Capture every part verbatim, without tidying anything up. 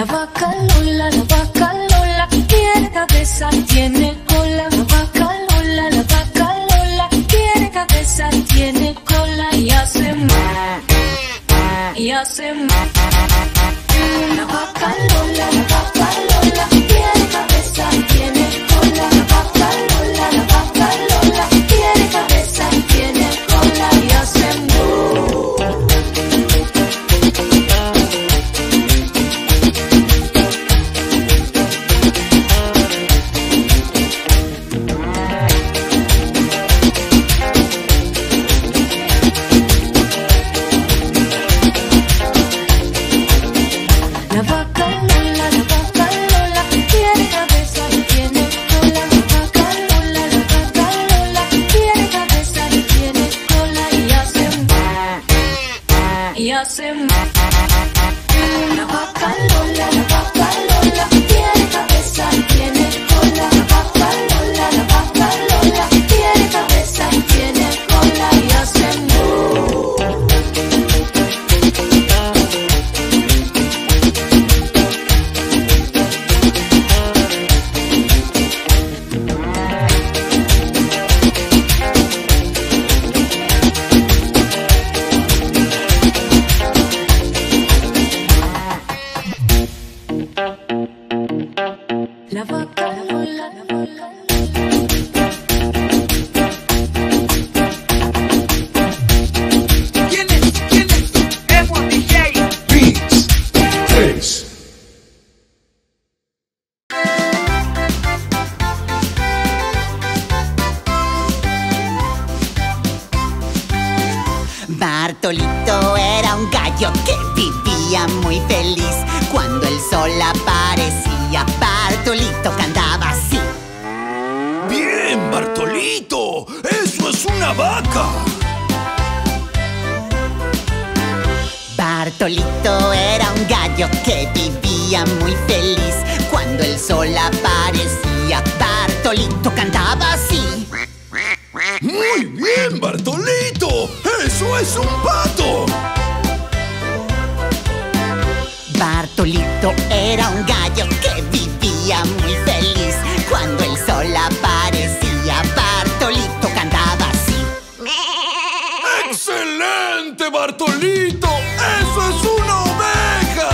La vaca Lola, la vaca Lola, tiene cabeza, tiene cola. La vaca Lola, la vaca Lola, tiene cabeza, tiene cola. Y hace ma, y hace ma. La vaca Lola, la vaca Lola, tiene cabeza, tiene cola. La vaca Lola, la vaca Lola, tiene cabeza, tiene cola. Y hace ma. La vaca Lola, la vaca Lola, tiene cabeza y tiene cola. La vaca Lola, la vaca Lola, tiene cabeza y tiene cola. Y hace ma, y hace ma. La vaca Lola, la vaca Lola, tiene cabeza y tiene cola. La vaca Lola, la vaca Lola, tiene cabeza y tiene cola. Y hace ma. La vaca Lola, la vaca ¿Quién es? ¿Quién es? Emo D J. Beats tres. Bartolito era un gallo que vivía muy feliz. Cuando el sol aparecía, Bartolito cantaba así. Bien, Bartolito, eso es una vaca. Bartolito era un gallo que vivía muy feliz. Cuando el sol aparecía, Bartolito cantaba así. Muy bien, Bartolito, eso es un pato. Bartolito era un gallo que vivía muy feliz. Cuando el sol aparecía, Bartolito cantaba así. ¡Excelente, Bartolito! ¡Eso es una oveja!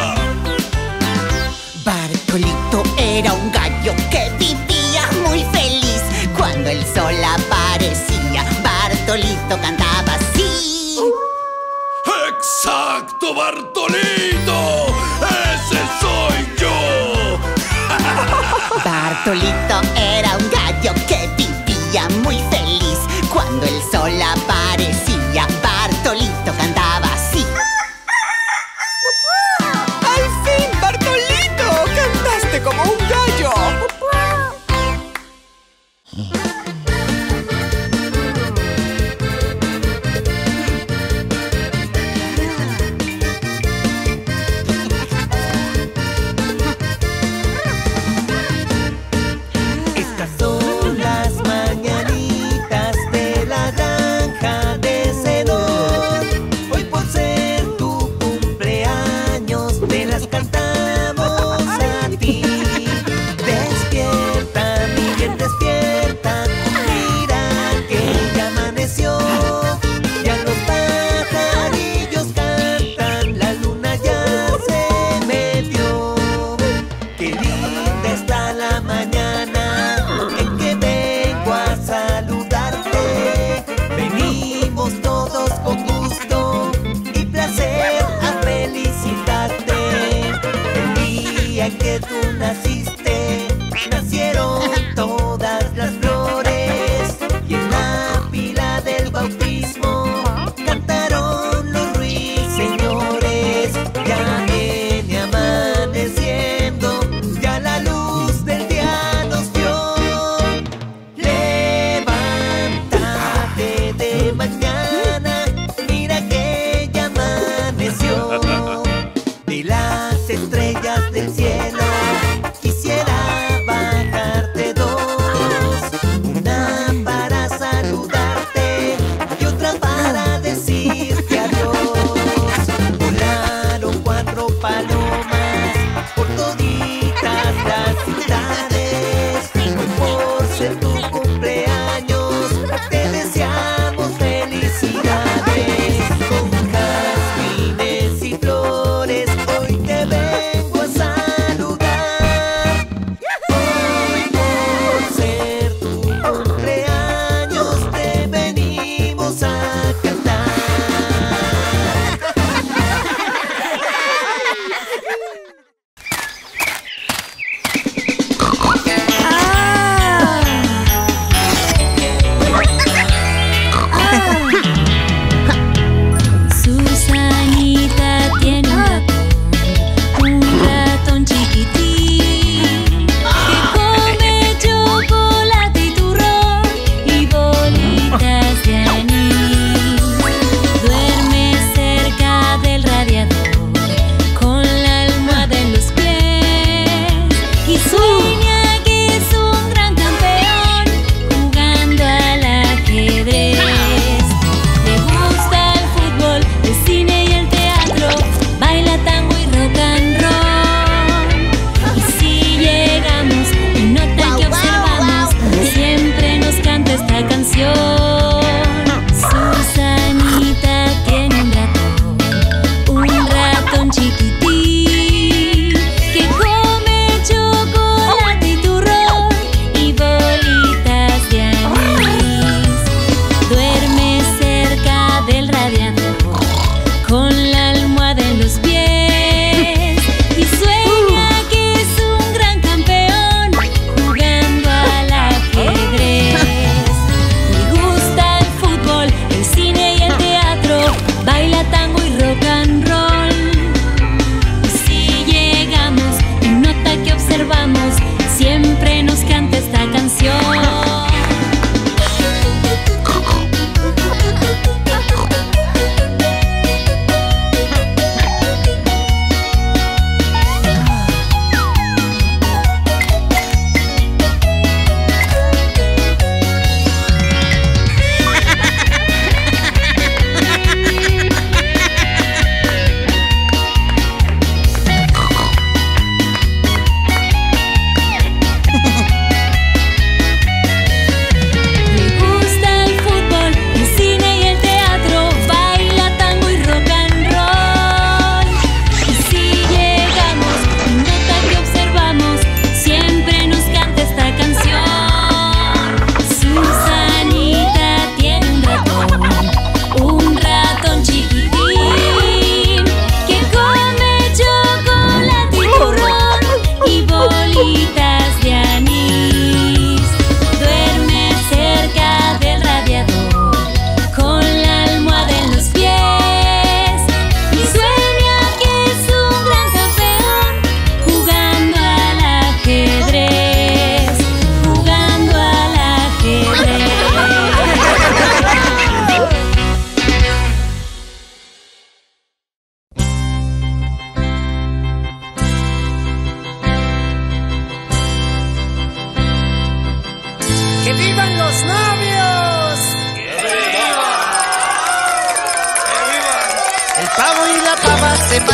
Bartolito era un gallo que vivía muy feliz. Cuando el sol aparecía, Bartolito cantaba así. ¡Exacto, Bartolito! ¡Ese soy yo! Bartolito era un gallo que vivía muy feliz. Cuando el sol aparecía, Bartolito cantaba así. ¡Al fin, Bartolito! ¡Cantaste como un gallo! Estas son las mañanitas de la granja de Sedón. Hoy por ser tu cumpleaños te las cantamos a ti. Despierta, mi bien, despierta. Mira que ya amaneció. Ya los pajarillos cantan, la luna ya se metió. Qué linda está la mañana en que vengo a saludarte. Venimos todos con gusto y placer a felicitarte. El día en que tú naciste, nacieron todas las flores. Y en la pila del bautismo cantaron los ruiseñores. Ya viene amaneciendo, ya la luz del día nos dio. Levántate de mañana, mira que ya amaneció. De las estrellas del cielo quisiera bajarte dos. Una para saludarte y otra para decirte adiós. Volaron cuatro palomas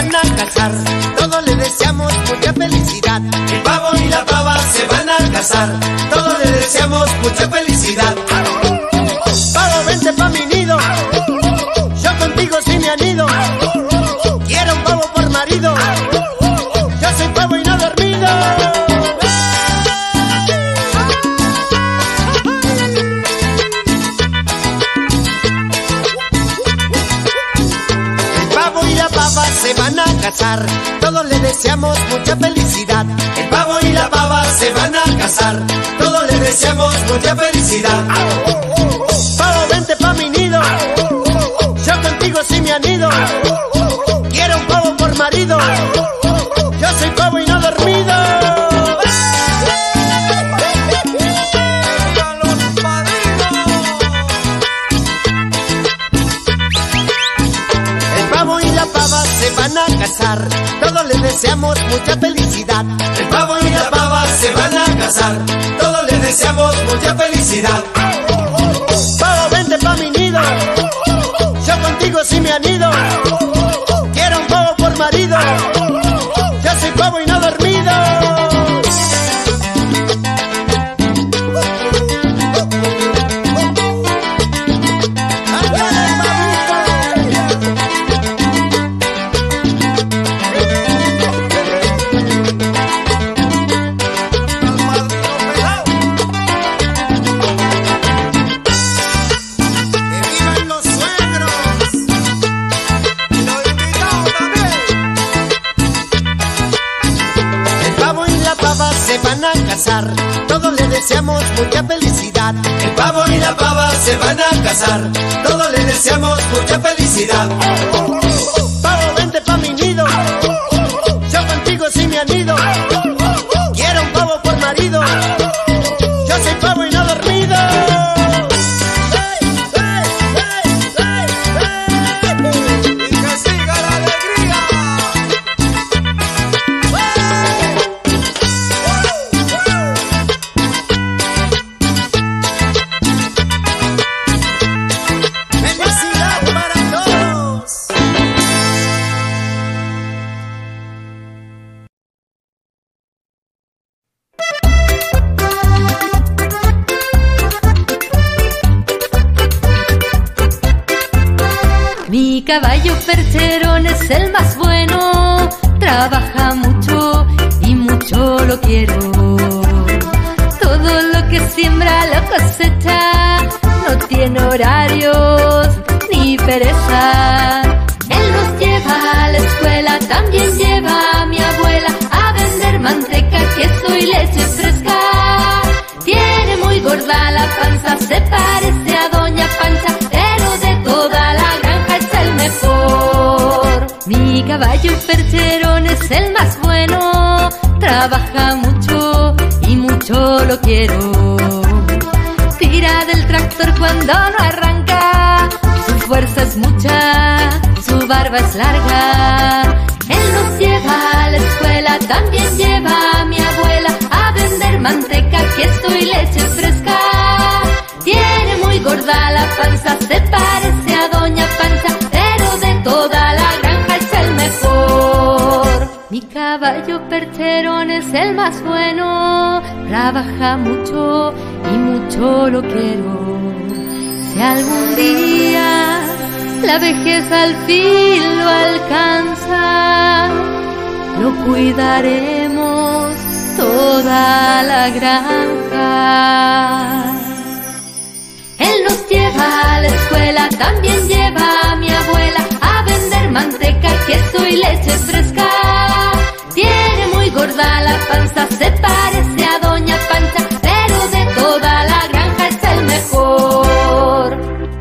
van a casar, todos le deseamos mucha felicidad. El pavo y la pava se van a casar, todos le deseamos mucha felicidad. Pavo, vente pa' mi nido, yo contigo sí me anido. Quiero un pavo por marido, yo soy pavo y no dormido. El pavo y la pava se van a casar, todos le deseamos mucha felicidad. El pavo y la pava se van a casar, todos le deseamos mucha felicidad. Pavo, vente pa' mi nido, yo contigo sí me anido. Quiero un pavo por marido, yo soy pavo y no dormido. El pavo y la pava se van a casar, todos les deseamos mucha felicidad. El pavo y la pava se van a casar, todos les deseamos mucha felicidad. Pavo, vente pa' mi nido, yo contigo sí me anido. Quiero un pavo por marido, yo soy pavo y no dormido. Todos le deseamos mucha felicidad. El pavo y la pava se van a casar, todos le deseamos mucha felicidad. Pavo, vente pa' mi nido, yo contigo sí me anido. Quiero un pavo por marido, yo soy pavo y no dormido. Mi caballo percherón es el más bueno, trabaja mucho y mucho lo quiero. Todo lo que siembra lo cosecha, no tiene horarios ni pereza. Él nos lleva a la escuela, también lleva a mi abuela a vender manteca, queso y leche fresca. Tiene muy gorda la panza, se parece a Doña Pancha, pero de toda la granja es el mejor. Mi caballo percherón es el más bueno, trabaja mucho y mucho lo quiero. Tira del tractor cuando no arranca, su fuerza es mucha, su barba es larga. Él nos lleva a la escuela, también lleva a mi abuela a vender manteca, queso y leche fresca. Tiene muy gorda la panza, se parece a Doña Pancha, pero de toda la granja es el mejor. Mi caballo percherón es el más bueno, trabaja mucho y mucho lo quiero. Si algún día la vejez al fin lo alcanza, lo cuidaremos toda la granja. Él nos lleva a la escuela, también lleva a mi abuela a vender manteca, queso y leche fresca. Tiene muy gorda la panza, se parece a Doña Pancha, pero de toda la granja es el mejor.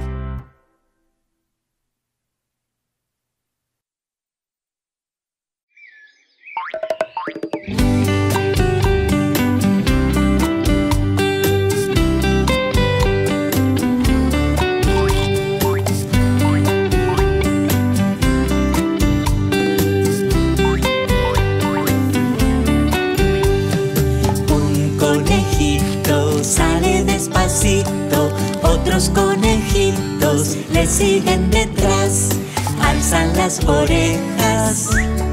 Otros conejitos le siguen detrás, alzan las orejas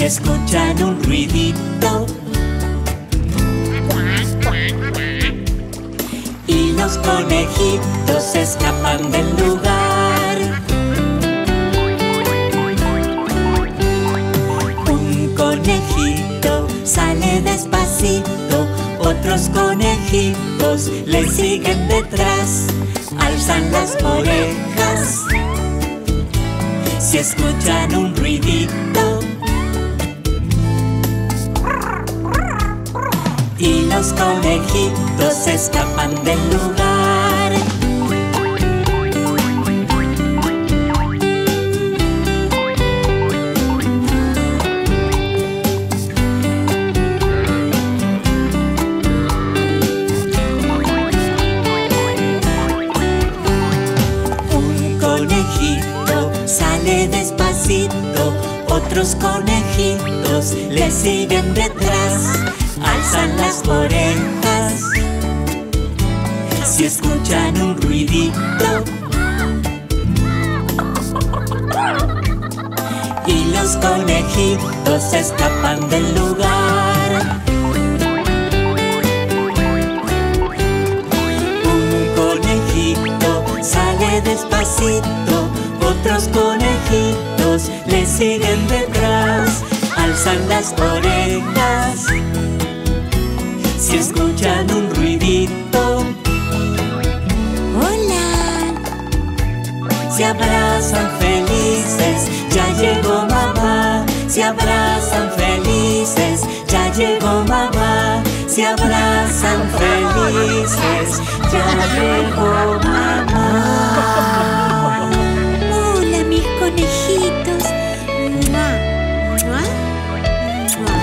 Si escuchan un ruidito y los conejitos escapan del lugar. Un conejito sale despacito, otros conejitos le siguen detrás, alzan las orejas. Si escuchan un ruidito y los conejitos escapan del lugar. Un conejito sale despacito, otros conejitos le siguen detrás, alzan las orejas. Si escuchan un ruidito y los conejitos escapan del lugar. Un conejito sale despacito, otros conejitos le siguen detrás, alzan las orejas. Si escuchan un ruidito, Hola. se abrazan felices, ya llegó mamá. Se abrazan felices, ya llegó mamá. Se abrazan felices, ya llegó mamá. Hola, mis conejitos. Mua, mua, mua.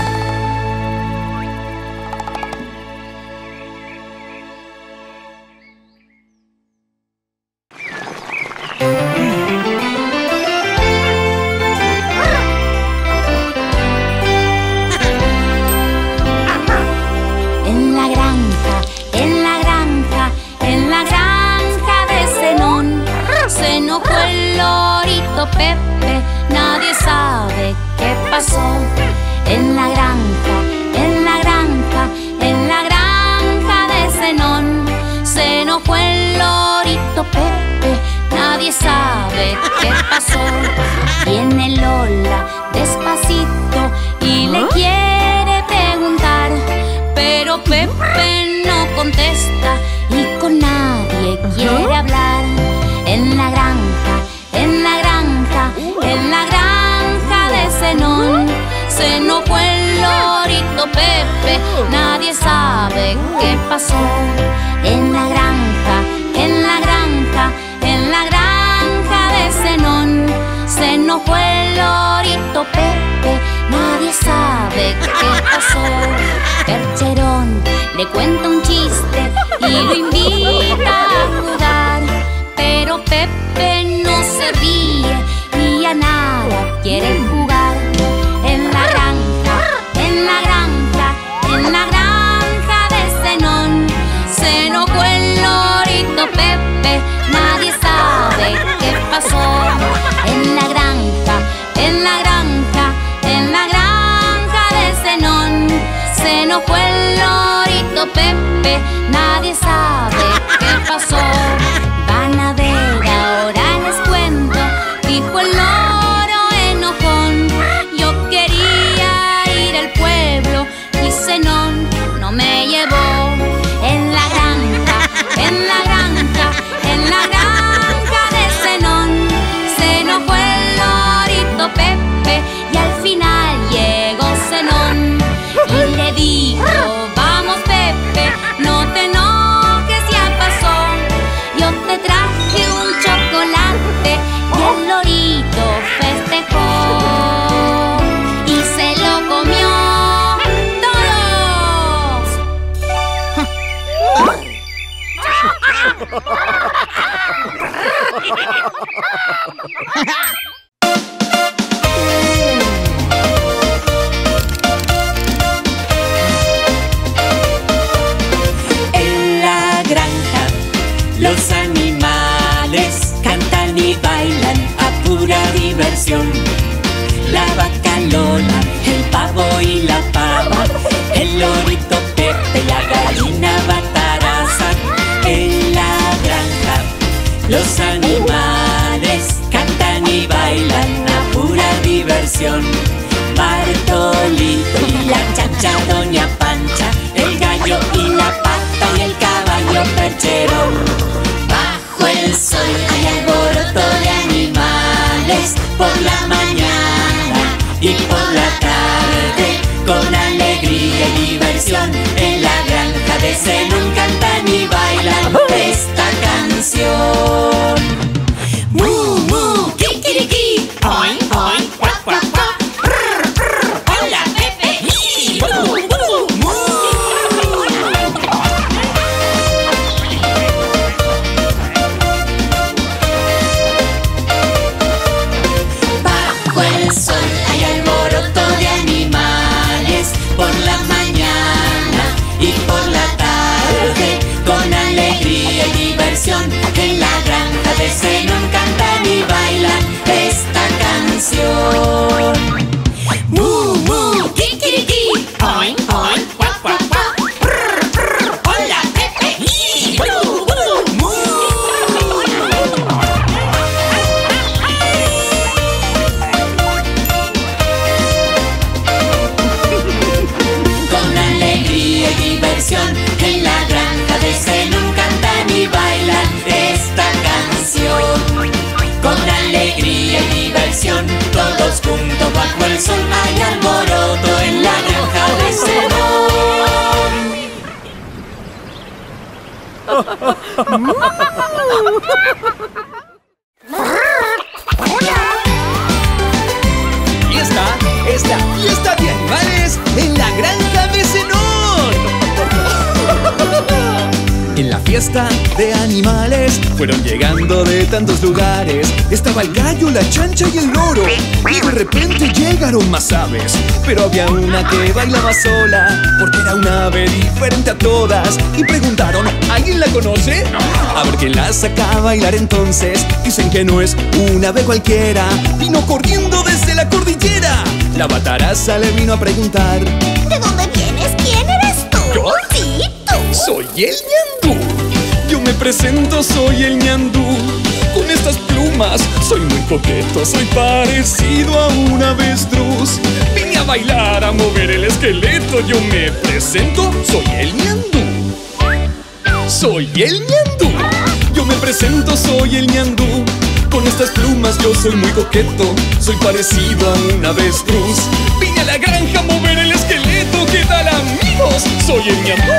En la granja, en la granja, en la granja de Zenón, se enojó el lorito Pepe, nadie sabe qué pasó. En la granja, en la granja, en la granja de Zenón, se enojó el lorito Pepe, nadie sabe qué pasó. Viene Lola despacito y le quiere preguntar, pero Pepe no contesta y con nadie quiere hablar. En la granja, en la granja, en la granja de Zenón, se enojó el lorito Pepe, nadie sabe qué pasó. En la granja, en la granja, en la granja de Zenón, se enojó el lorito Pepe, nadie sabe qué pasó. Percherón le cuenta un chiste y lo invita a jugar, pero Pepe no se ríe y a nada quiere jugar. En la granja, en la granja, en la granja de Zenón, se enojó el lorito Pepe, nadie sabe qué pasó. En la granja, en la granja, en la granja de Zenón, se enojó el lorito Pepe, nadie sabe qué pasó. Van a ver, ahora les cuento, dijo el loro enojón. Yo quería ir al pueblo y Zenón no me llevó. En la granja, en la granja, en la granja de Zenón, se enojó el lorito Pepe y al final llegó Zenón y le dijo, vamos Pepe, no te enojes. el sol hay alboroto en la granja de Zenón. Fiesta, es la fiesta de animales en la granja de Zenón. En la fiesta de animales fueron llegando de tantos lugares. Estaba el gallo, la chancha y el loro. Y de repente llegaron más aves. Pero había una que bailaba sola, porque era una ave diferente a todas. Y preguntaron, ¿alguien la conoce? A ver quién la saca a bailar entonces. Dicen que no es una ave cualquiera. Vino corriendo desde la cordillera. La bataraza le vino a preguntar, ¿de dónde vienes? ¿Quién eres tú? ¿Yo? Sí, tú. Soy el ñandú. Yo me presento, soy el ñandú. Con estas plumas soy muy coqueto. Soy parecido a un avestruz. Vine a bailar, a mover el esqueleto. Yo me presento, soy el ñandú. Soy el ñandú. Yo me presento, soy el ñandú. Con estas plumas yo soy muy coqueto. Soy parecido a un avestruz. Vine a la granja a mover el esqueleto. ¿Qué tal, amigos? Soy el ñandú.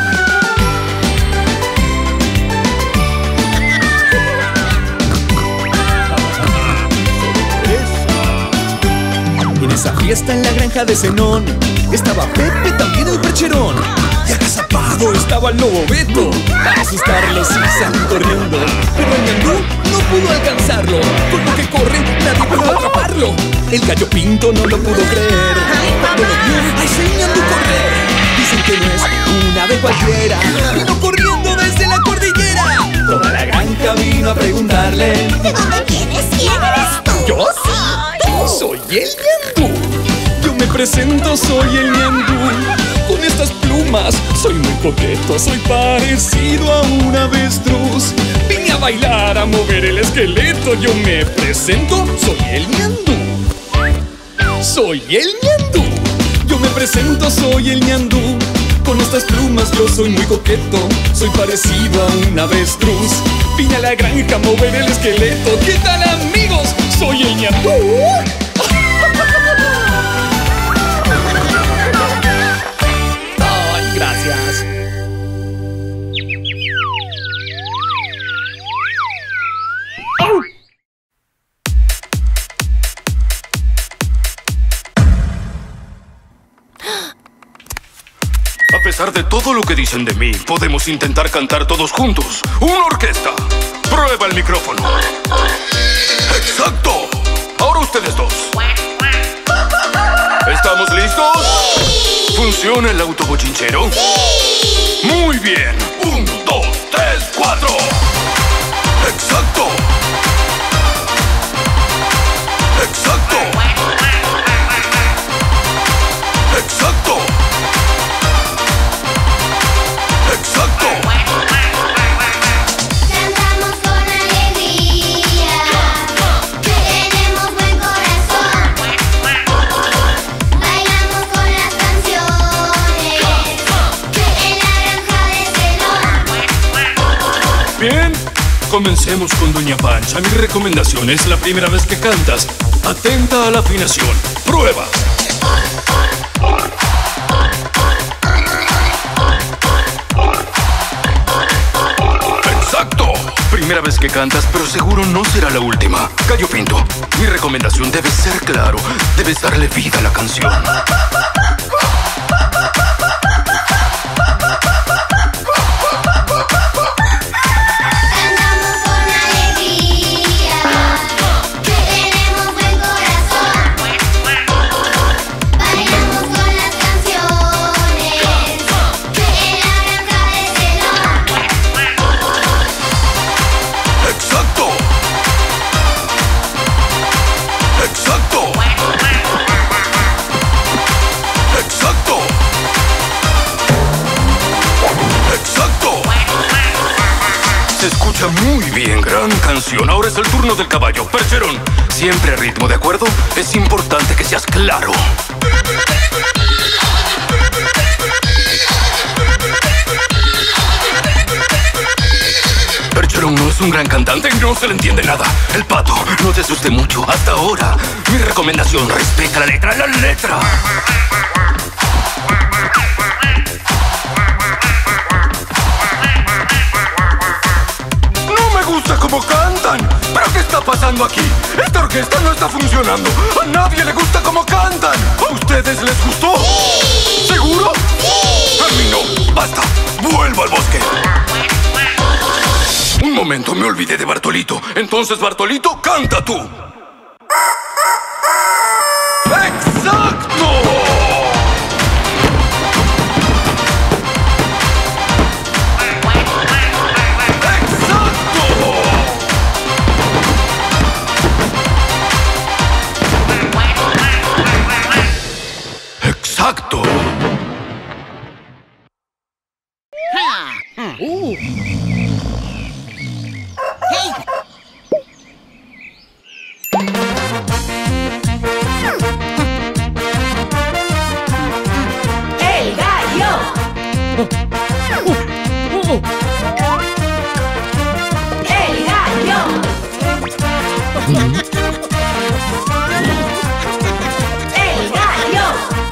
En esa fiesta en la granja de Zenón estaba Pepe, también el percherón. Y agazapado estaba el lobo Beto. Para asustarlos sí salí corriendo, pero el ñandú no pudo alcanzarlo. Con lo que corre, nadie pudo atraparlo. El gallo Pinto no lo pudo creer. Cuando lo vio, ¡ay, ese ñandú correr! Dicen que no es una ave cualquiera. Vino corriendo desde la cordillera. Toda la granja vino a preguntarle, ¿de dónde vienes? ¿Quién eres tú? ¿yo? Soy el ñandú. Yo me presento, soy el ñandú. Con estas plumas soy muy coqueto. Soy parecido a un avestruz. Vine a bailar, a mover el esqueleto. Yo me presento, soy el ñandú. Soy el ñandú. Yo me presento, soy el ñandú. Con estas plumas yo soy muy coqueto. Soy parecido a un avestruz. Vine a la granja a mover el esqueleto. ¿Qué tal, amigos? Soy el ñandú. Ay, gracias. A pesar de todo lo que dicen de mí, podemos intentar cantar todos juntos. ¡Una orquesta! ¡Prueba el micrófono! ¡Exacto! Ahora ustedes dos. ¿Estamos listos? ¿Funciona el autobochinchero? Muy bien. Un, dos, tres, cuatro. ¡Exacto! ¡Exacto! ¡Exacto! ¡Exacto! Cantamos con alegría, tenemos buen corazón. Bailamos con las canciones en la granja de Zenón. Bien, comencemos con Doña Pancha. Mi recomendación es la primera vez que cantas, atenta a la afinación. ¡Prueba! ¡Exacto! Primera vez que cantas, pero seguro no será la última. Gallo Pinto, mi recomendación debe ser claro. Debes darle vida a la canción. Cantamos con alegría, tenemos buen corazón. Bailamos con las canciones en la granja de Zenón. ¡Exacto! ¡Exacto! ¡Exacto! ¡Exacto! Se escucha muy bien, gran canción. Ahora es el turno del caballo. Percherón, siempre a ritmo, ¿de acuerdo? Es importante que seas claro. Percherón, no es Es un gran cantante y no se le entiende nada. El pato, no te asuste mucho hasta ahora. Mi recomendación, respeta la letra, la letra. No me gusta cómo cantan. ¿Pero qué está pasando aquí? Esta orquesta no está funcionando. A nadie le gusta cómo cantan. ¿A ustedes les gustó? ¿Seguro? A mí no. Basta. Vuelvo al bosque. Un momento, me olvidé de Bartolito. Entonces, Bartolito, canta tú. ¡Exacto! ¡Exacto! Uh. Hey. El gallo. El gallo. El gallo.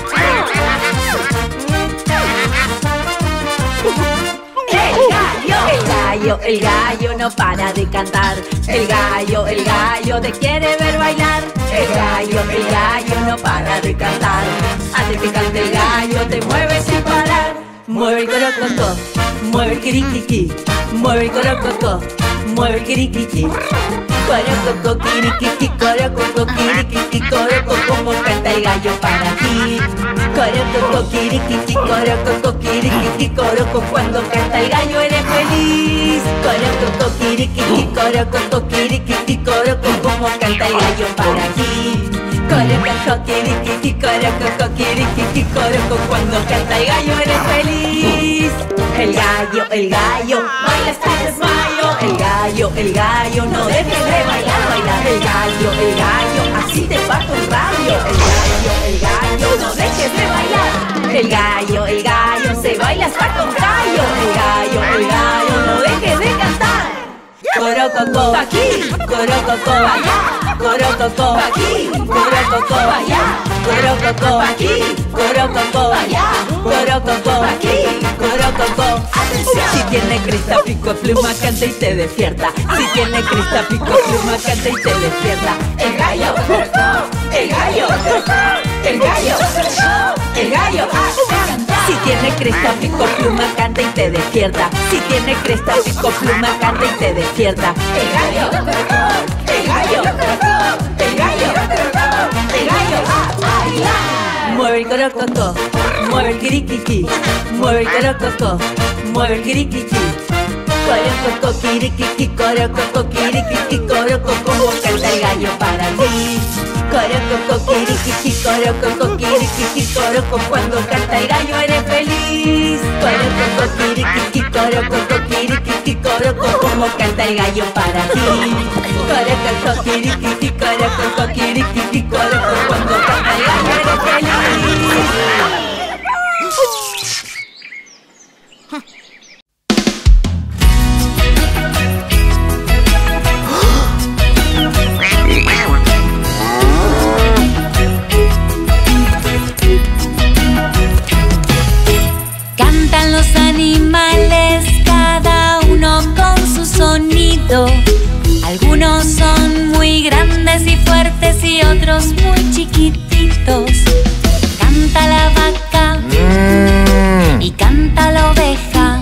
El gallo, el gallo no para de cantar. El gallo, el gallo te quiere ver bailar. El gallo, el gallo no para de cantar. Antes que cante el gallo te mueve sin parar. Mueve el corococó, mueve el kiriquiqui, mueve el corococó, mueve el kiriquiqui. Corococó, kiriquiqui, corococó, kiriquiqui, corococó, como canta el gallo para ti. Corococó, kiriquiqui, corococó, kiriquiqui, corococó, cuando canta el gallo eres feliz. Corococó, kiriquiqui, corococó, kiriquiqui, corococó, como canta el gallo para ti. Corococó, kiriquiqui, corococó, kiriquiqui, corococó, cuando canta el gallo eres feliz. El gallo, el gallo, baila hasta el desmayo. El gallo, el gallo, no dejes de bailar, bailar. El gallo, el gallo, así te parto un rayo. El gallo, el gallo, no dejes de bailar. El gallo, el gallo, se baila hasta con callo. El gallo, el gallo, no dejes de cantar. Corococó, aquí, corococó, allá. Corococó, aquí, corococó, allá. Corococó, aquí, corococó, allá. Corococó, aquí, corococó. Si tiene cresta, pico, pluma, canta y te despierta. Si tiene cresta, pico, pluma, canta y te despierta. El gallo, el gallo, el gallo, el gallo, si tiene cresta, pico, pluma, canta y te despierta. Si tiene cresta, pico, pluma, canta y te despierta. El gallo, el gallo, el gallo, el gallo, a bailar. Mueve el corococó, mueve el kiriquiqui, mueve el corococó, mueve el kiriquiqui. Corococó, kiriquiqui, corococó, kiriquiqui, corococó, como canta el gallo para ti. Corococó, kiriquiqui, corococó, kiriquiqui, corococó, cuando canta el gallo eres feliz. Corococó, kiriquiqui, corococó, kiriquiqui, corococó, como canta el gallo para ti. Corococó, kiriquiqui, corococó, kiriquiqui, corococó, cuando canta el gallo eres feliz. Cantan los animales, cada uno con su sonido. Algunos son muy grandes y fuertes y otros muy chiquititos. Canta la vaca y canta la oveja.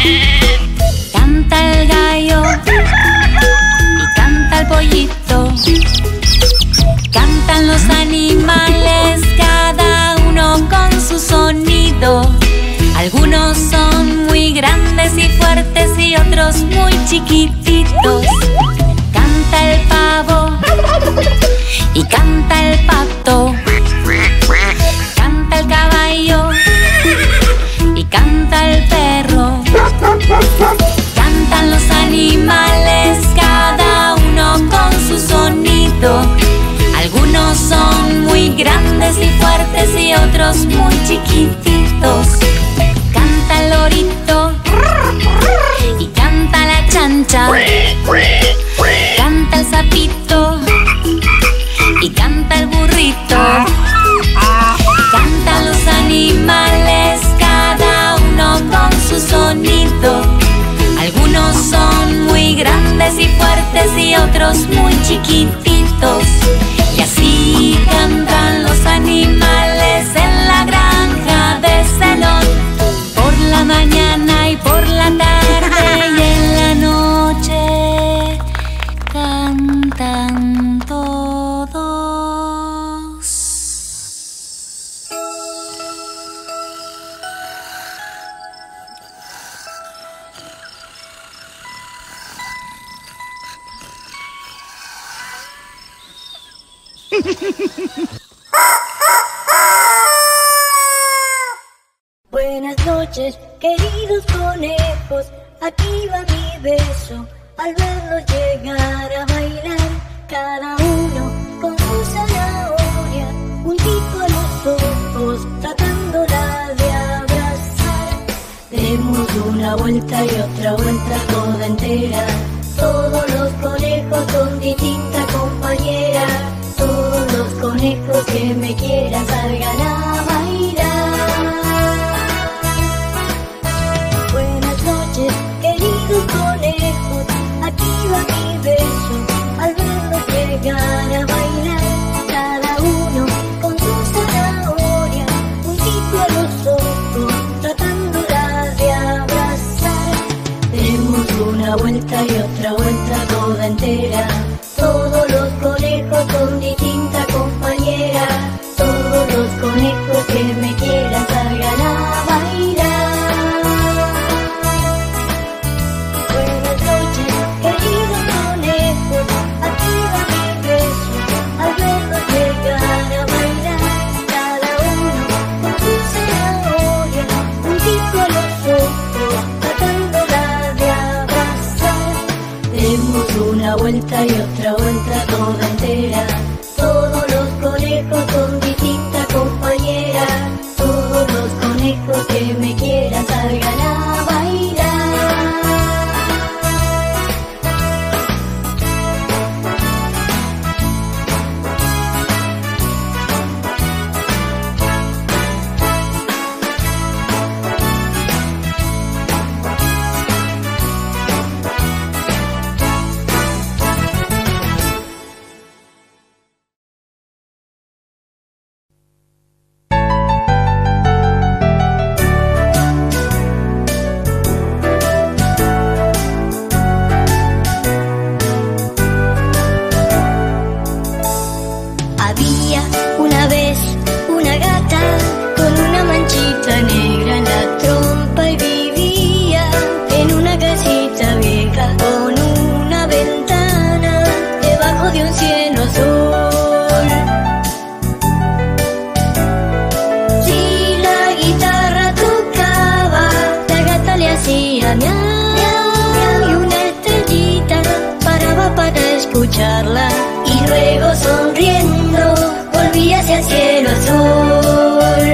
Canta el gallo y canta el pollito. Cantan los animales, cada uno con su sonido. Algunos son muy grandes y fuertes y otros muy chiquititos. Canta el pavo y canta el pato. Canta el caballo y canta el perro. Cantan los animales, cada uno con su sonido. Algunos son muy grandes y fuertes y otros muy chiquititos. Canta el lorito y canta la chancha. chiquititos. Y así cantan los animales en la granja de Zenón. Por la mañana y por la tarde y en la noche cantan todos. Buenas noches, queridos conejos, aquí va mi beso. Al verlos llegar a bailar, cada uno con su zanahoria, juntito a los ojos, tratándola de abrazar. Demos una vuelta y otra vuelta toda entera, todos los conejos con distinta compañera. Todos los conejos que me quieran salgan a bailar. Buenas noches, queridos conejos, aquí va mi beso. Al verlos llegar a bailar, cada uno con su zanahoria, juntito a los ojos, tratándola de abrazar. Demos una vuelta y otra vuelta toda entera, todos los conejos con distinta compañera. Todos los conejos que me quieran salgan a bailar. Buenas noches, queridos conejos, aquí va mi beso. Al verlos llegar a bailar, cada uno con su zanahoria, juntito a los ojos, tratándola de abrazar. Demos una vuelta y otra vuelta toda entera, todos los conejos con distinta compañera. Todos los conejos que me quieran salgan a bailar. Había una vez una gata con una manchita negra en la trompa y vivía en una casita vieja con una ventana debajo de un cielo azul. Si la guitarra tocaba, la gata le hacía miau, miau, y una estrellita paraba para escucharla y luego sonriendo volvía hacia el cielo azul.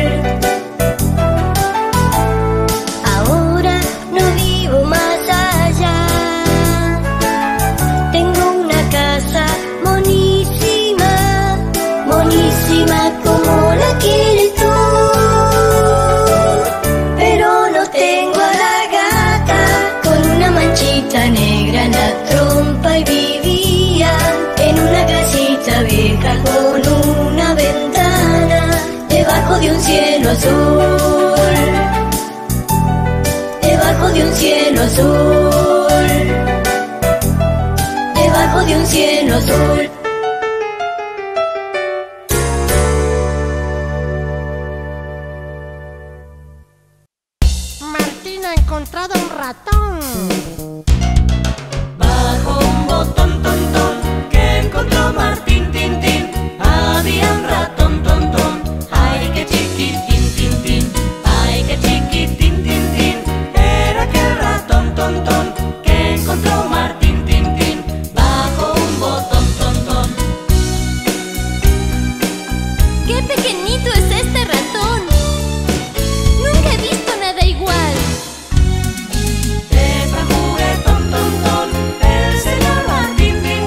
Ahora no vivo más allá, tengo una casa monísima, monísima como la quieres tú. Pero no tengo a la gata con una manchita negra en la trompa y vivía en una casita vieja con una ventana debajo de un cielo azul, debajo de un cielo azul, debajo de un cielo azul. Martín ha encontrado un ratón. Bajo un botón, ton, ton, que encontró Martín, tin, tin. Había un ratón, ton, ton. Ay, qué chiquitín, tin, tin. Ay, qué chiquitín, tin, tin. Era aquel ratón, ton, ton, que encontró Martín, tin, tin. Bajo un botón, ton, ton. ¡Qué pequeñito es este ratón! Nunca he visto nada igual. Era juguetón, ton, ton, el señor Martín, tin.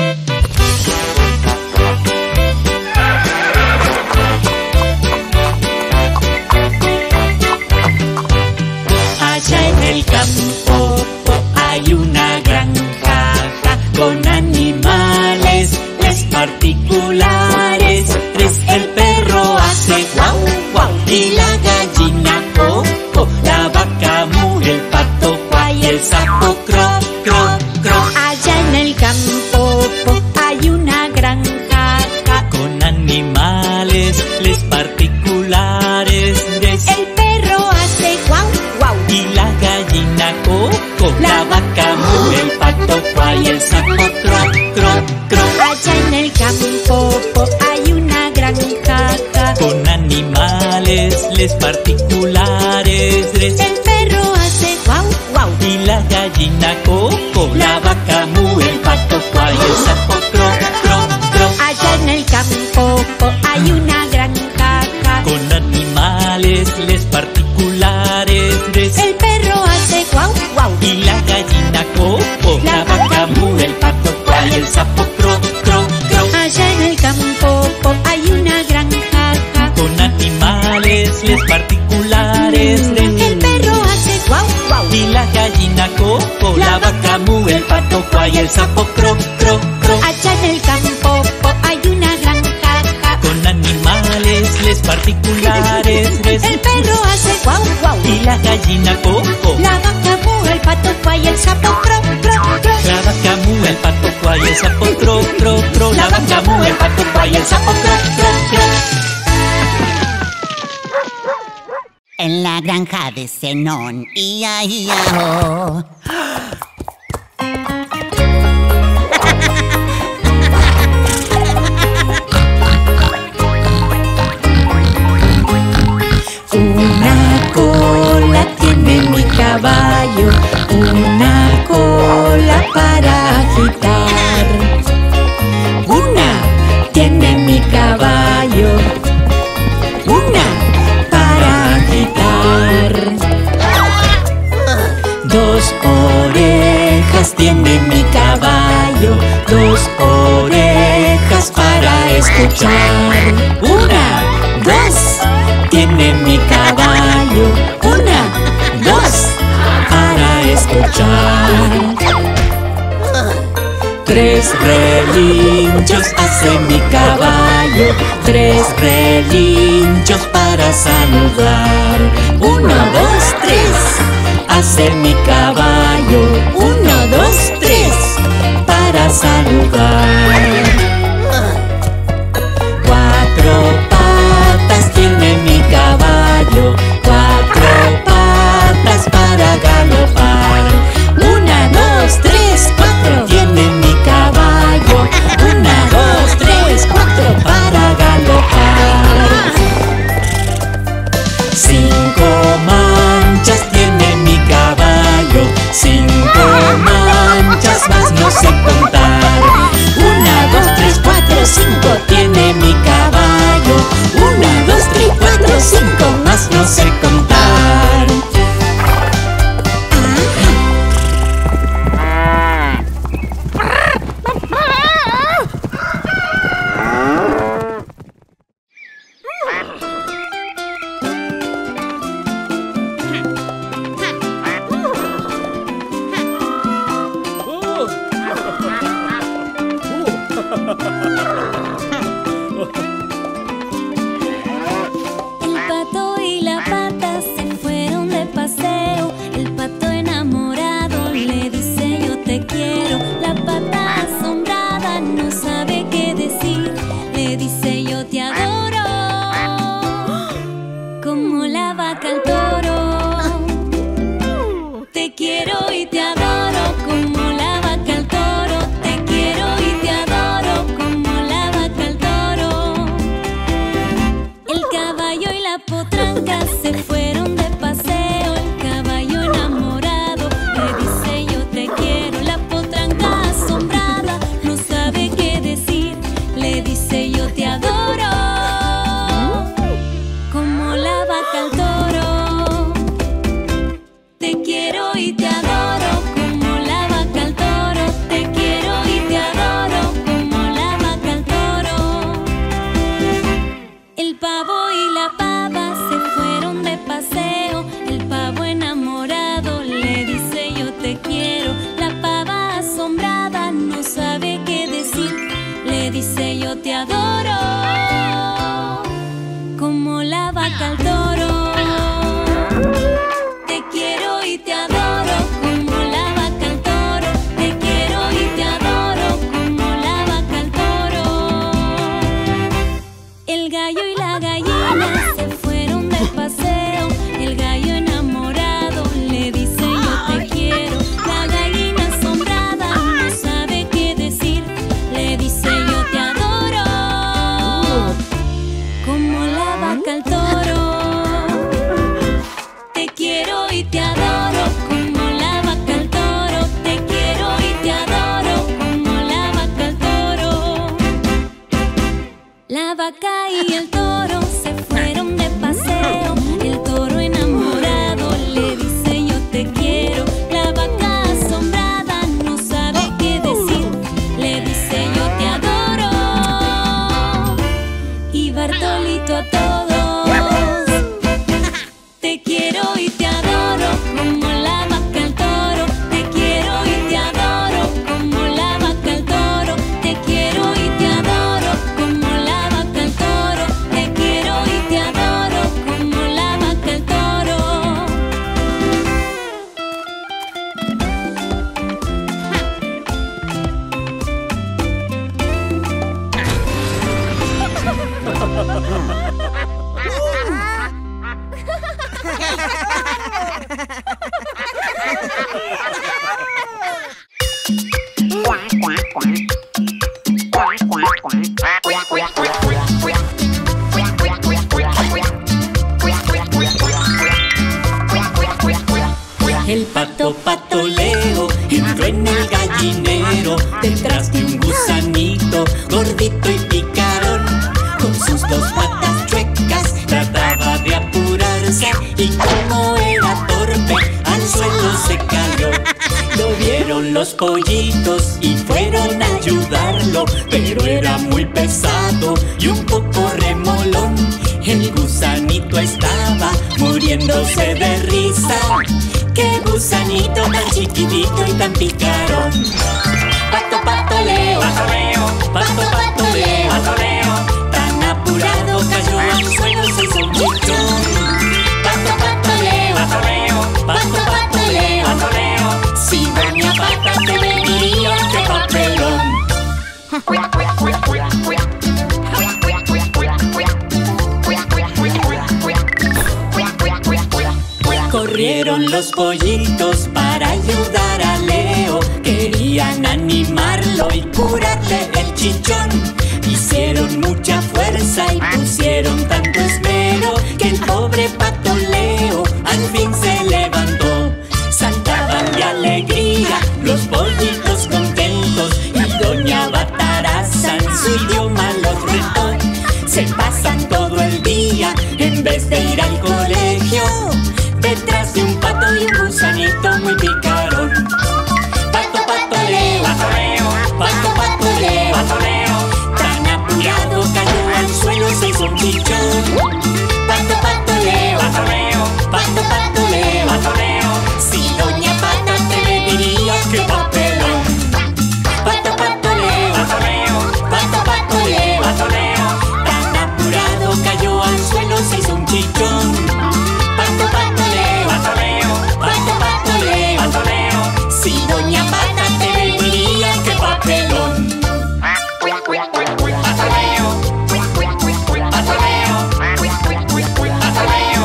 Allá en el campo hay una granja con animales les particulares. Tres, el perro hace guau guau y la gallina co co, la vaca mu, el pato guay, el sapo cro cro cro. Allá en el campo hay una granja con animales les particulares. El perro hace guau guau y la gallina co co, la vaca mu, el pato guay, el sapo cro cro cro. Allá en el campo hay una granja con animales les particulares. El perro hace guau guau y la gallina co co, la vaca mu, el pato guay, el sapo cro cro cro. Allá en el campo hay una granja con animales les particulares. El perro hace guau guau y la gallina co co, la vaca mu, el pato guay, el sapo cro cro cro. Allá en el campo hay una granja con animales les particulares. El perro hace guau guau y la gallina co co, la vaca mu, el pato guay, el sapo cro cro cro. Allá en el campo hay una granja con animales les particulares. El perro hace guau guau y la gallina co co, la vaca mu, el pato guay, el sapo cro cro cro. La vaca mu, el pato guay, el sapo cro cro cro. La vaca mu, el pato guay, el sapo cro cro cro. En la granja de Zenón, ia ia oh. Una cola tiene mi caballo, una cola para agitar. Una tiene mi caballo, una para agitar. Dos orejas tiene mi caballo, dos orejas para escuchar. Una, dos, tiene mi caballo, una, dos, para escuchar. Tres relinchos hace mi caballo, tres relinchos para saludar. Uno, dos, tres, hace mi caballo. Uno, dos, tres, para saludar. Cuatro patas tiene mi caballo, cuatro patas para galopar. Una, dos, tres, cuatro, tiene mi caballo. Una, dos, tres, cuatro, para galopar. Cinco manchas tiene mi caballo, cinco manchas más no sé contar. Una, dos, tres, cuatro, cinco, tiene mi caballo. Una, dos, tres, cuatro, cinco, más no sé contar. El pato y la pata yo te adoro, como la vaca al toro. Te quiero y te adoro, como la vaca al toro. Te quiero y te adoro, como la vaca al toro. El gallo y la gallina se fueron de paseo. El gallo enamorado le dice yo te quiero. La gallina asombrada no sabe qué decir. Le dice yo te adoro, como la vaca al toro. Te quiero y te adoro, como la vaca al toro. Te quiero y te adoro, como la vaca al toro. La vaca y el toro se fueron de paseo. El toro enamorado le dice yo te quiero. La vaca asombrada no sabe qué decir. Le dice yo te adoro. Y Bartolito a todos. Te quiero y te adoro, como la vaca al toro. Te quiero y te adoro, como la vaca al toro. Te quiero y te adoro, como la vaca al toro. Te quiero y te adoro, como la vaca al toro. El pato patoleo entró en el gallinero detrás de un gusanito gordito y picarón. Con sus dos patas chuecas trataba de apurarse y como era torpe al suelo se cayó. Lo vieron los pollitos y fueron a ayudarlo, pero era muy pesado y un poco remolón. El gusanito estaba muriéndose de risa. ¡Qué gusanito tan chiquitito y tan picarón! Pato, pato, leo, pato, leo, pato, pato, leo, pato, leo. Tan apurado cayó al suelo, se hizo un chichón. Pato, pato, leo, pato, leo, pato, pato, leo, pato, leo. Si doña Pata te ve diría que papelón. Corrieron los pollitos para ayudar a Leo. Querían animarlo y curarle el chichón. Hicieron mucha fuerza y pusieron tanto esmero que el pobre pato Leo al fin se levantó. Saltaban de alegría los pollitos contentos y doña Bataraza en su idioma los retó. Se pasan todo el día en vez de ir al colegio detrás de un pato y un gusanito muy picarón. Pato, pato, leo, pato, leo, pato, pato, leo, pato, leo. Tan apurado cayó al suelo, se hizo un chichón. Pato, pato, leo, pato, leo, pato, pato, leo, pato, leo. Si doña Pata te ve diría que papelón. Pato, pato, leo, pato, leo, pato, pato, leo, pato, leo. Tan apurado cayó al suelo, se hizo un chichón. Pato, pato, leo, pato, leo, pato, pato, leo, pato, leo. Si doña Pata te ve diría que papelón. Pato, leo, pato, leo, pato, leo, pato, leo, pato, leo,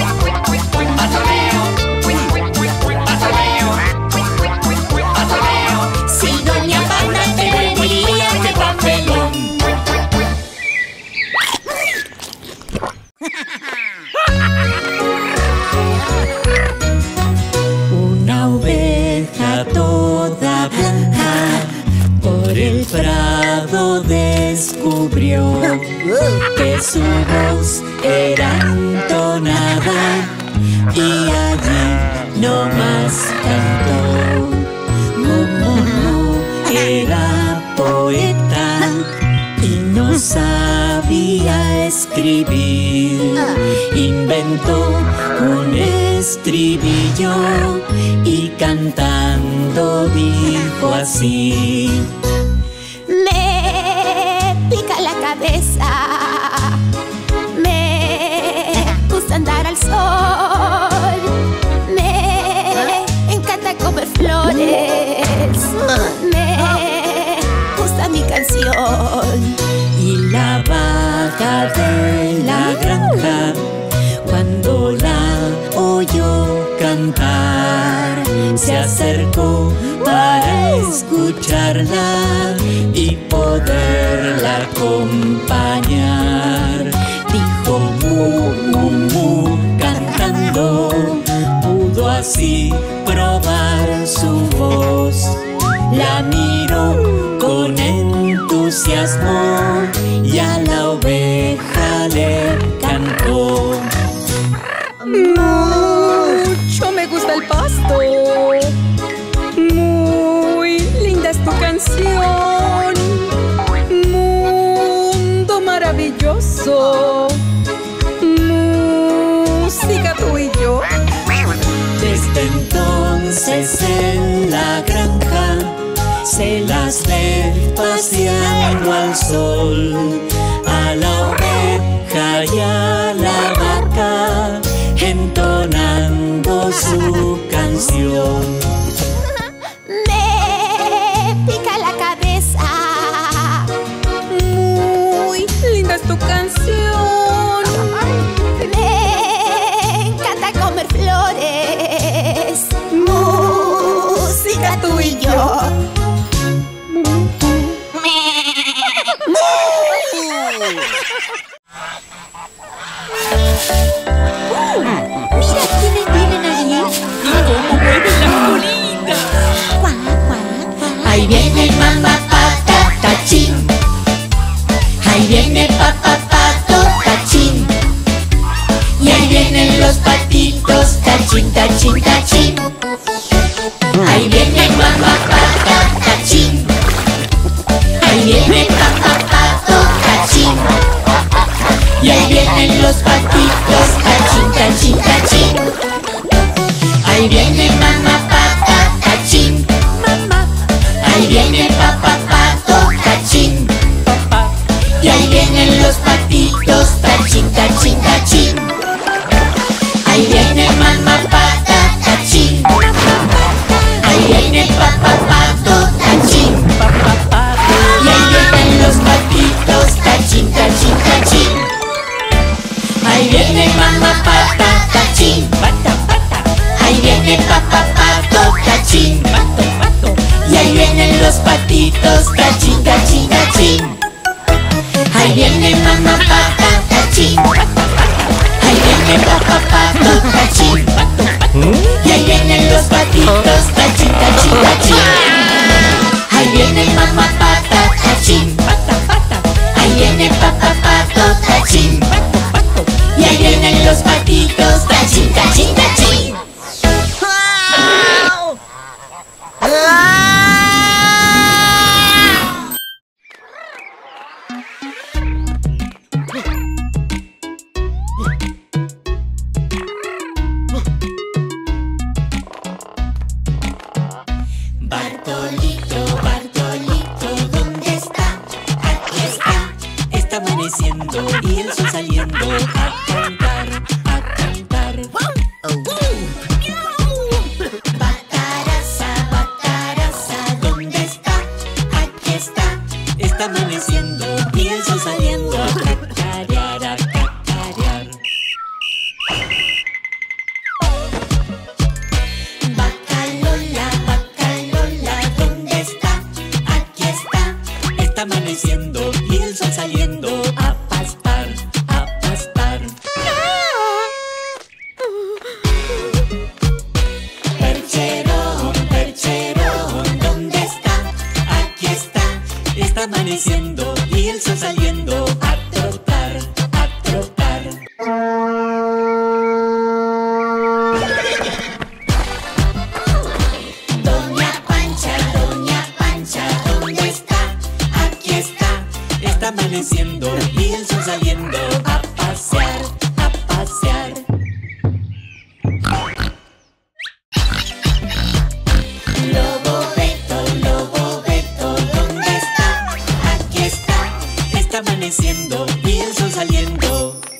pato, leo. Si doña Pata te ve diría que papelón. Una oveja toda blanca por el prado descubrió que su voz era entonada y allí no más cantó. Como no era poeta y no sabía escribir, inventó un estribillo y cantando dijo así: Me pica canción. Y la vaca de la granja, cuando la oyó cantar, se acercó para escucharla y poderla acompañar. Dijo mu, mu, mu, cantando, pudo así probar su voz. La miró con entusiasmo y a la oveja le cantó. Mucho me gusta el pasto. Muy linda es tu canción. Mundo maravilloso. Música tú y yo. Desde entonces en la granja se las ve paseando al sol, a la oveja y a la vaca, entonando su canción. Me pica la cabeza. Muy linda es tu canción. Me encanta comer flores. Música tú y yo. Mira quiénes vienen allí. ¡Cómo mueven la colita! Cuá, cuá, cuá. Ahí viene mamá pata tachín. Ahí viene papá pato tachín. Y ahí vienen los patitos tachín, tachín, tachín. Ahí viene mamá pata tachín. Ahí viene papá pato tachín. Y ahí vienen los patitos tachín, tachín, tachín. Ahí viene mamá pata tachín. Mamá, Ahí viene papá pato tachín. Y ahí vienen los patitos tachín, tachín, tachín. Ahí viene mamá pata tachín. Ahí viene papá pato tachín. Y ahí vienen los patitos tachín, tachín, tachín. Ahí viene mamá pata tachín. Ahí viene papá pato tachín. Y ahí vienen los patitos tachín, tachín, tachín. Ahí viene mamá pata tachín. Ahí viene papá pato tachín. Y ahí vienen los patitos tachín, tachín, tachín. Ahí viene mamá pata tachín. Ahí viene papá pato tachín. Y ahí vienen los patitos tachín, tachín, tachín. Bartolito, Bartolito, ¿dónde está? Aquí está, está amaneciendo y el sol saliendo a cantar, a cantar. Bataraza, Bataraza, ¿dónde está? Aquí está, está amaneciendo y el sol saliendo a cacarear, a cacarear. Bacalola, Bacalola, ¿dónde está? Aquí está, está amaneciendo y el sol saliendo a pastar, a pastar. Percherón, Percherón, ¿dónde está? Aquí está, está amaneciendo y el sol saliendo a trotar, a trotar. Doña Pancha, Doña Pancha, ¿dónde está? Aquí está, está amaneciendo y el sol saliendo a pasear, a pasear. Lobo Beto, Lobo Beto, ¿dónde está? Aquí está, está amaneciendo y el sol saliendo.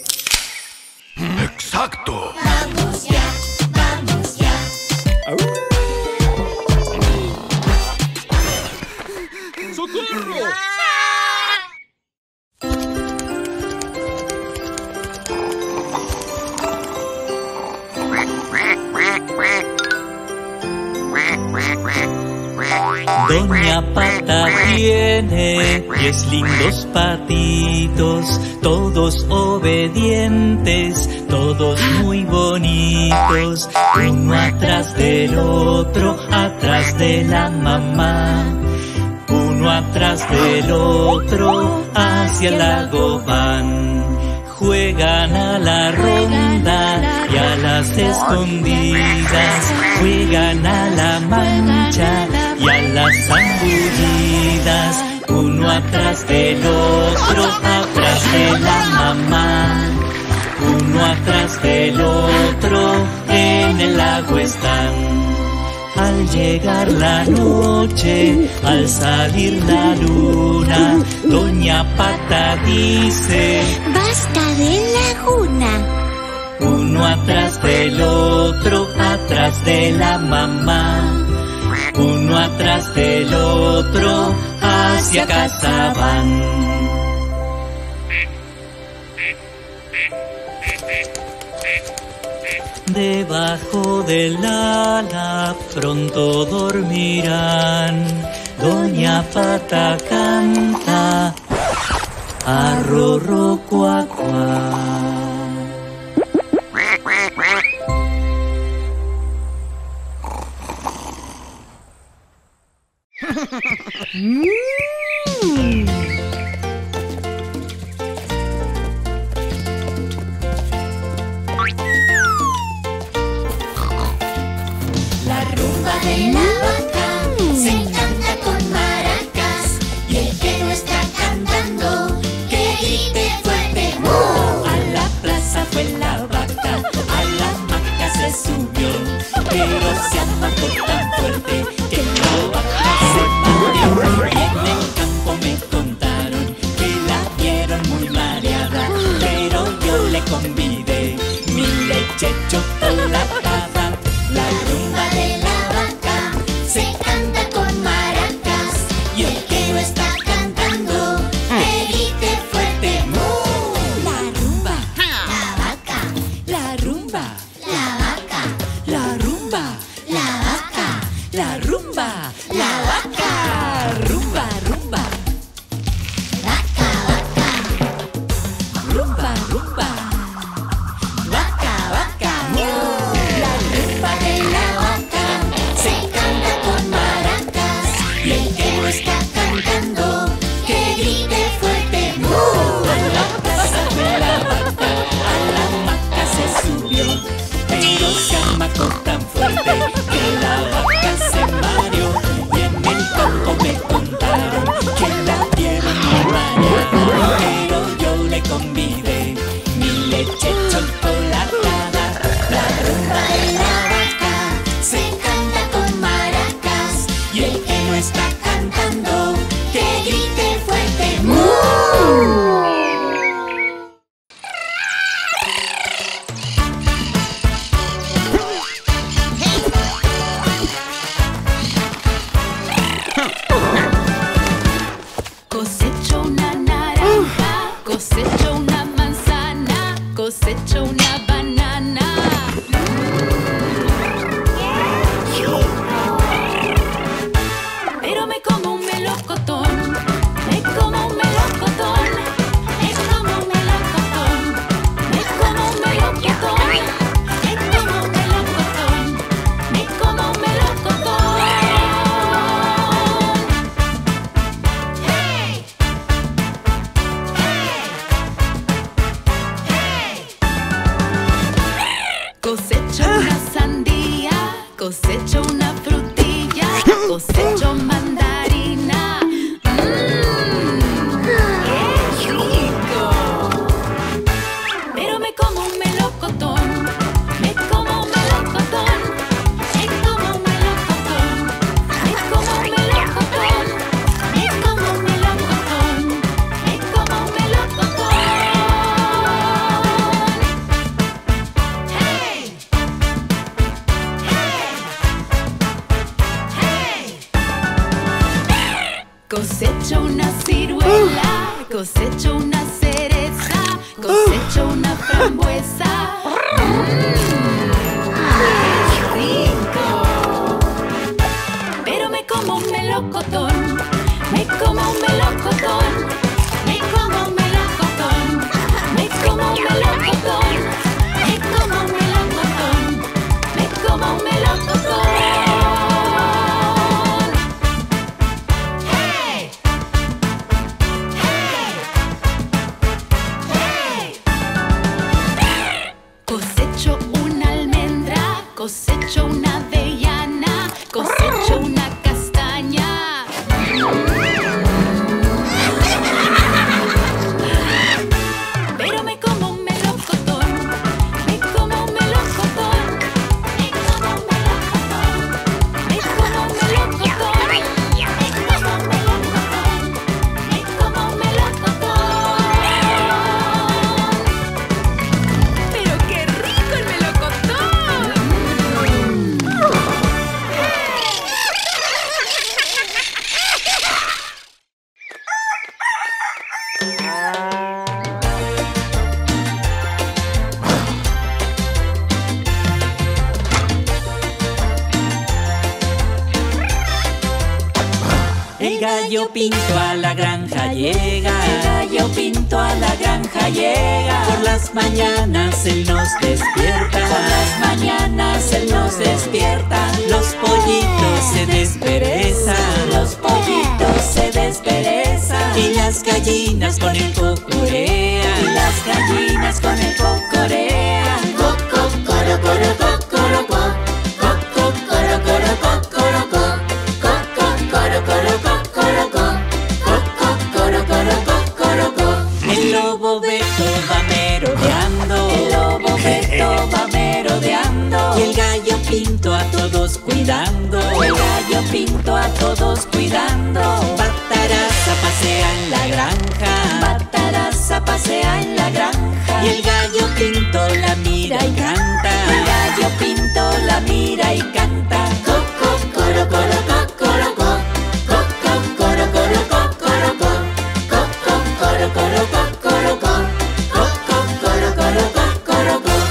Exacto. Vamos ya, vamos ya. ¡Socorro! Doña Pata tiene diez lindos patitos, todos obedientes, todos muy bonitos, uno atrás del otro, atrás de la mamá. Uno atrás del otro, hacia el lago van. Juegan a la ronda y a las escondidas, juegan a la mancha y a las zambullidas. Uno atrás del otro, atrás de la mamá. Uno atrás del otro, en el lago están. Al llegar la noche, al salir la luna, Doña Pata dice: ¡Basta de laguna! Uno atrás del otro, atrás de la mamá. Uno atrás del otro, hacia casa van. Debajo del ala pronto dormirán. Doña Pata canta arrorro cuá cuá. La rumba de la vaca se canta con maracas, y el que no está cantando, que grite fuerte. ¡Uh! A la plaza fue la vaca, a la hamaca se subió, pero se amacó tan fuerte que la vaca se mareó. Y en el campo me contaron que la vieron muy mareada, pero yo le convidé mi leche chocolatada. La rumba de la vaca se canta con maracas, y el que no está cantando, que grite fuerte. ¡Uh! La rumba, La vaca, la rumba, la vaca, la rumba, la vaca, la rumba, la vaca. Rumba, rumba, vaca, vaca, rumba, rumba. vaca, vaca. La rumba de la vaca se canta con maracas, y el que no está cantando, que grite fuerte. ¡Uh! A la plaza fue la vaca, a la hamaca se subió, pero se amacó tan fuerte que la vaca se mareó. Y en el campo me contaron que la vieron muy mareada, pero yo le convidé mi leche chocolatada. La rumba de la vaca se canta con maracas, y el que no está cantando, que grite fuerte. ¡Uh! Cosecho una naranja, cosecho una manzana, cosecho una banana. Pero me como un melocotón, me como un melocotón, me como un melocotón, me como un melocotón, me como un melocotón, me como un melocotón. ¡Hey! gallo Pinto a la granja llega, el gallo Pinto a la granja llega. Por las mañanas él nos despierta, por las mañanas él nos despierta. Los pollitos se desperezan, los pollitos se desperezan. Y las gallinas con el cocorean, y las gallinas con el cocorean. Coco, coro, coro, coro, coro, coco, coro, coro, coro, coro, coco, coro, coro, coro, coco, coro, coro, coro, coro. El lobo Beto va merodeando, el lobo Beto va merodeando. Y el gallo Pinto a todos cuidando, el gallo Pinto a todos cuidando. Bataraza pasea en la granja, Bataraza pasea en la granja. Y el gallo Pinto la mira y canta, el gallo Pinto la mira y canta. Coco, coro, coro, coro, coro, coco, coro, coro, coro, coro, coco, coro, coro, coro, coro, coco, coro, coro, coro, coro.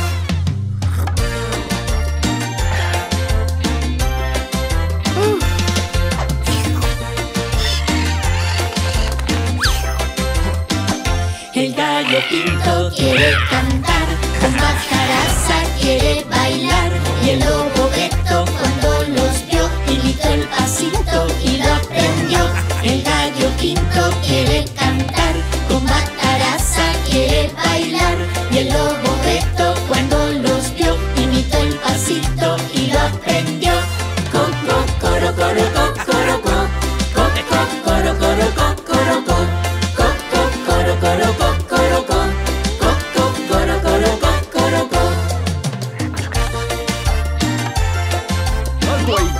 El gallo Pinto quiere cantar, con Bataraza quiere bailar. Y el lobo Beto cuando los vio imitó el pasito y lo aprendió. El gallo Pinto quiere cantar, con Bataraza quiere bailar. Y el lobo Beto cuando los vio imitó el pasito y lo aprendió. Coco, coro, coro, coro, coro, coco, coro, coro, coro, coro, coco, coro, coro, coro, coro, coco, coro, coro, coro, coro. ¡Alto ahí!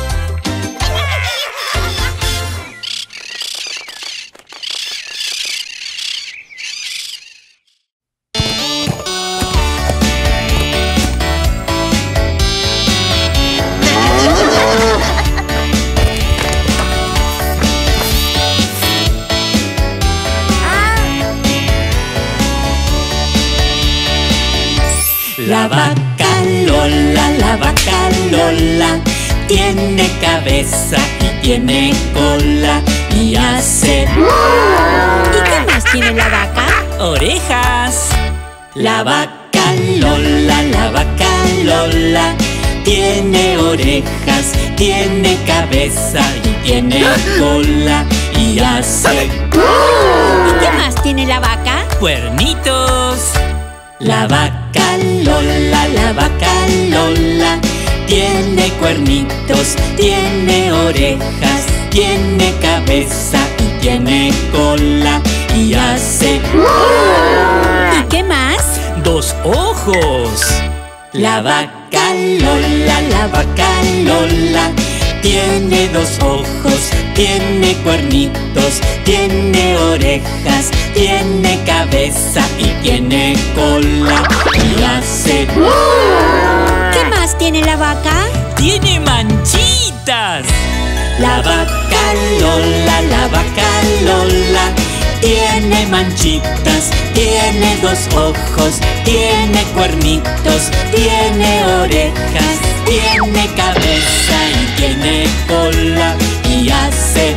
La vaca Lola, la vaca Lola, tiene cabeza y tiene cola y hace... ¿Y qué más tiene la vaca? Orejas. La vaca Lola, la vaca Lola, tiene orejas, tiene cabeza y tiene cola y hace... ¿Y qué más tiene la vaca? Cuernitos. La vaca Lola, la vaca Lola, tiene cuernitos, tiene orejas, tiene cabeza y tiene cola y hace... ¿Y qué más? Dos ojos. La vaca Lola, la vaca Lola, tiene dos ojos, tiene cuernitos, tiene orejas, tiene cabeza y tiene cola y hace... ¿Qué más tiene la vaca? ¡Tiene manchitas! La vaca Lola, la vaca Lola, tiene manchitas, tiene dos ojos, tiene cuernitos, tiene orejas, tiene cabeza y tiene cola y hace...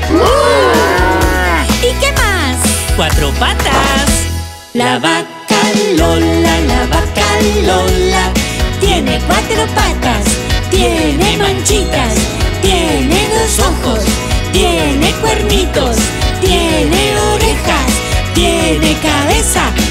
¿Y qué más? Cuatro patas. La vaca Lola, la vaca Lola, tiene cuatro patas, tiene manchitas, tiene dos ojos, tiene cuernitos, tiene orejas, tiene cabeza